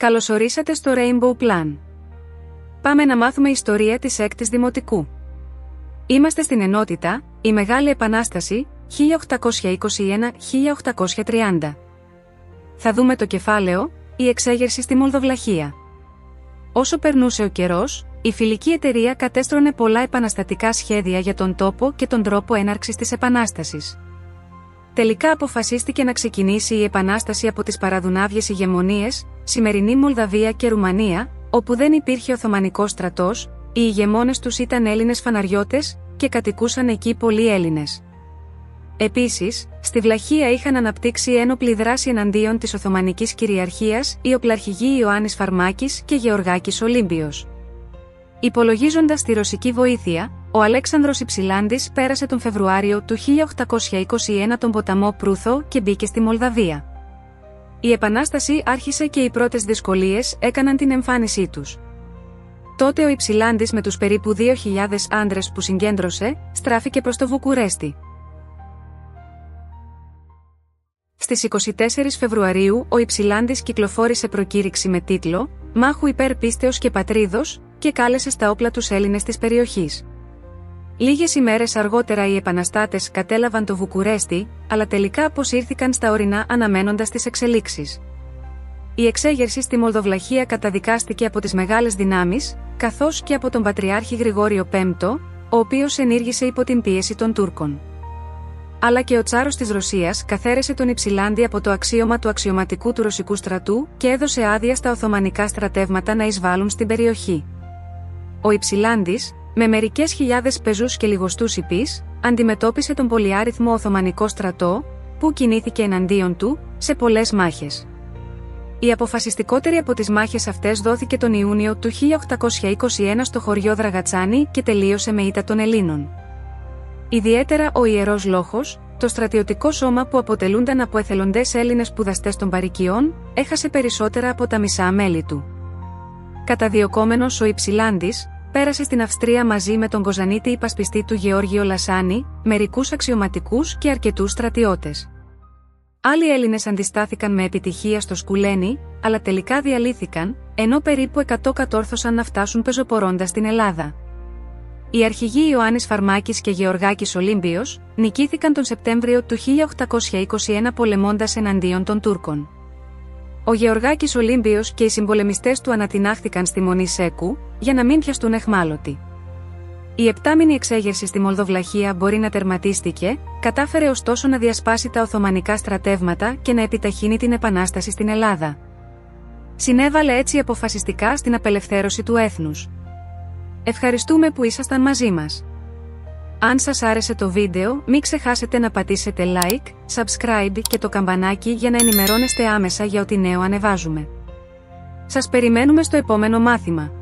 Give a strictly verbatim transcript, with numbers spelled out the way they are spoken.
Καλωσορίσατε στο Rainbow Plan. Πάμε να μάθουμε ιστορία της έκτης Δημοτικού. Είμαστε στην ενότητα, η Μεγάλη Επανάσταση, χίλια οκτακόσια είκοσι ένα με χίλια οκτακόσια τριάντα. Θα δούμε το κεφάλαιο, η εξέγερση στη Μολδοβλαχία. Όσο περνούσε ο καιρός, η φιλική εταιρεία κατέστρωνε πολλά επαναστατικά σχέδια για τον τόπο και τον τρόπο έναρξης της Επανάστασης. Τελικά αποφασίστηκε να ξεκινήσει η Επανάσταση από τις παραδουνάβιες ηγεμονίες, σημερινή Μολδαβία και Ρουμανία, όπου δεν υπήρχε Οθωμανικός στρατός, οι ηγεμόνες τους ήταν Έλληνες φαναριώτες και κατοικούσαν εκεί πολλοί Έλληνες. Επίσης, στη Βλαχία είχαν αναπτύξει ένοπλη δράση εναντίον της Οθωμανικής κυριαρχίας οι οπλαρχηγοί Ιωάννης Φαρμάκης και Γεωργάκης Ολύμπιος. Υπολογίζοντας τη ρωσική βοήθεια, ο Αλέξανδρος Υψηλάντης πέρασε τον Φεβρουάριο του χίλια οκτακόσια είκοσι ένα τον ποταμό Προύθο και μπήκε στη Μολδαβία. Η Επανάσταση άρχισε και οι πρώτες δυσκολίες έκαναν την εμφάνισή τους. Τότε ο Υψηλάντης με τους περίπου δύο χιλιάδες άντρες που συγκέντρωσε, στράφηκε προς το Βουκουρέστι. Στις είκοσι τέσσερις Φεβρουαρίου ο Υψηλάντης κυκλοφόρησε προκήρυξη με τίτλο «Μάχου υπέρ πίστεως και πατρίδος» και κάλεσε στα όπλα τους Έλληνες της περιοχής. Λίγες ημέρες αργότερα οι επαναστάτες κατέλαβαν το Βουκουρέστι, αλλά τελικά αποσύρθηκαν στα ορεινά αναμένοντας τις εξελίξεις. Η εξέγερση στη Μολδοβλαχία καταδικάστηκε από τις μεγάλες δυνάμεις, καθώς και από τον Πατριάρχη Γρηγόριο Πέμπτο, ο οποίος ενήργησε υπό την πίεση των Τούρκων. Αλλά και ο Τσάρος της Ρωσίας καθαίρεσε τον Υψηλάντη από το αξίωμα του αξιωματικού του ρωσικού στρατού και έδωσε άδεια στα Οθωμανικά στρατεύματα να εισβάλλουν στην περιοχή. Ο Υψηλάντης, με μερικές χιλιάδες πεζούς και λιγοστούς υπείς, αντιμετώπισε τον πολυάριθμο Οθωμανικό στρατό, που κινήθηκε εναντίον του, σε πολλές μάχες. Η αποφασιστικότερη από τις μάχες αυτές δόθηκε τον Ιούνιο του χίλια οκτακόσια είκοσι ένα στο χωριό Δραγατσάνι και τελείωσε με ήττα των Ελλήνων. Ιδιαίτερα ο Ιερός Λόχος, το στρατιωτικό σώμα που αποτελούνταν από εθελοντές Έλληνες σπουδαστές των Παρικιών, έχασε περισσότερα από τα μισά μέλη του. Καταδιωκόμενος ο Υψηλάντης, πέρασε στην Αυστρία μαζί με τον Κοζανίτη υπασπιστή του Γεώργιο Λασάνη, μερικούς αξιωματικούς και αρκετούς στρατιώτες. Άλλοι Έλληνες αντιστάθηκαν με επιτυχία στο Σκουλένι, αλλά τελικά διαλύθηκαν, ενώ περίπου εκατό κατόρθωσαν να φτάσουν πεζοπορώντας στην Ελλάδα. Οι αρχηγοί Ιωάννης Φαρμάκης και Γεωργάκης Ολύμπιος νικήθηκαν τον Σεπτέμβριο του χίλια οκτακόσια είκοσι ένα πολεμώντας εναντίον των Τούρκων. Ο Γεωργάκης Ολύμπιος και οι συμπολεμιστές του ανατινάχθηκαν στη Μονή Σέκου, για να μην πιαστούν αιχμάλωτοι. Η επτάμηνη εξέγερση στη Μολδοβλαχία μπορεί να τερματίστηκε, κατάφερε ωστόσο να διασπάσει τα Οθωμανικά στρατεύματα και να επιταχύνει την Επανάσταση στην Ελλάδα. Συνέβαλε έτσι αποφασιστικά στην απελευθέρωση του έθνους. Ευχαριστούμε που ήσασταν μαζί μας. Αν σας άρεσε το βίντεο, μην ξεχάσετε να πατήσετε like, subscribe και το καμπανάκι για να ενημερώνεστε άμεσα για ό,τι νέο ανεβάζουμε. Σας περιμένουμε στο επόμενο μάθημα.